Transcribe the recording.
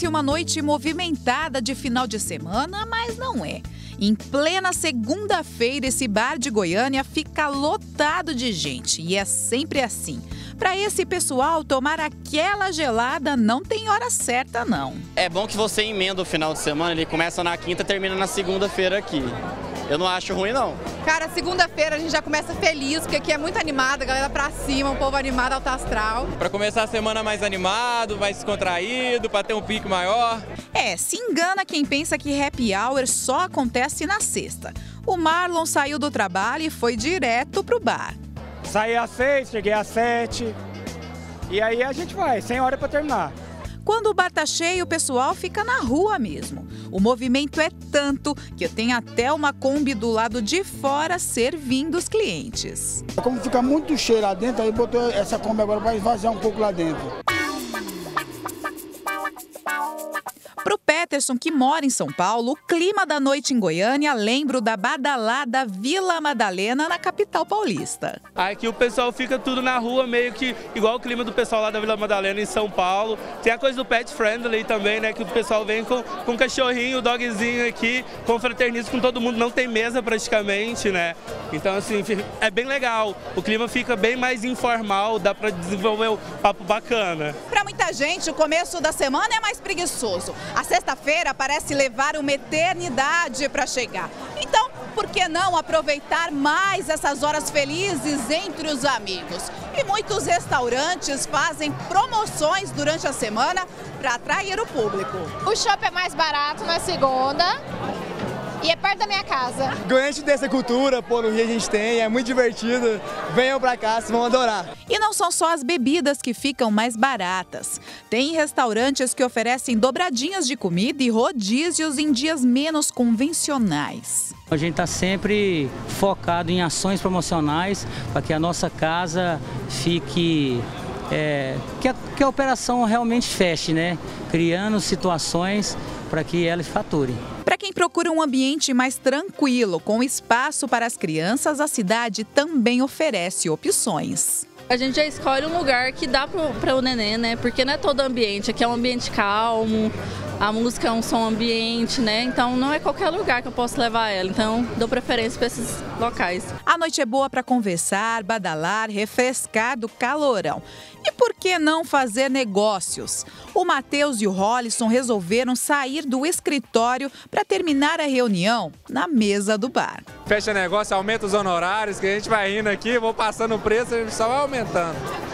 Parece uma noite movimentada de final de semana, mas não é. Em plena segunda-feira, esse bar de Goiânia fica lotado de gente e é sempre assim. Para esse pessoal, tomar aquela gelada não tem hora certa, não. É bom que você emenda o final de semana, ele começa na quinta e termina na segunda-feira aqui. Eu não acho ruim, não. Cara, segunda-feira a gente já começa feliz, porque aqui é muito animado, a galera pra cima, um povo animado, alto astral. Para começar a semana mais animado, mais descontraído, para ter um pique maior. Se engana quem pensa que happy hour só acontece na sexta. O Marlon saiu do trabalho e foi direto pro bar. Saí às 6, cheguei às 7 e aí a gente vai, sem hora para terminar. Quando o bar tá cheio, o pessoal fica na rua mesmo. O movimento é tanto que tem até uma Kombi do lado de fora servindo os clientes. Como fica muito cheio lá dentro, aí botou essa Kombi agora para esvaziar um pouco lá dentro. Pro Peterson, que mora em São Paulo, o clima da noite em Goiânia lembra o da badalada Vila Madalena, na capital paulista. Aqui o pessoal fica tudo na rua, meio que igual o clima do pessoal lá da Vila Madalena em São Paulo. Tem a coisa do pet friendly também, né? Que o pessoal vem com cachorrinho, dogzinho aqui, confraterniza com todo mundo, não tem mesa praticamente, né? Então, assim, é bem legal. O clima fica bem mais informal, dá para desenvolver um papo bacana. Para muita gente, o começo da semana é mais preguiçoso. A sexta-feira parece levar uma eternidade para chegar. Então, por que não aproveitar mais essas horas felizes entre os amigos? E muitos restaurantes fazem promoções durante a semana para atrair o público. O shopping é mais barato na segunda. E é perto da minha casa. Goiânia tem essa cultura, no Rio a gente tem, é muito divertido. Venham pra cá, vocês vão adorar. E não são só as bebidas que ficam mais baratas. Tem restaurantes que oferecem dobradinhas de comida e rodízios em dias menos convencionais. A gente está sempre focado em ações promocionais para que a nossa casa fique... que a operação realmente feche, né? Criando situações para que ela fature. Para quem procura um ambiente mais tranquilo, com espaço para as crianças, a cidade também oferece opções. A gente já escolhe um lugar que dá para o neném, né? Porque não é todo ambiente, aqui é um ambiente calmo, a música é um som ambiente, né? Então não é qualquer lugar que eu posso levar ela, então dou preferência para esses locais. A noite é boa para conversar, badalar, refrescar do calorão. E por que não fazer negócios? O Matheus e o Rolison resolveram sair do escritório para terminar a reunião na mesa do bar. Fecha negócio, aumenta os honorários, que a gente vai indo aqui, vou passando o preço, a gente só vai aumentando.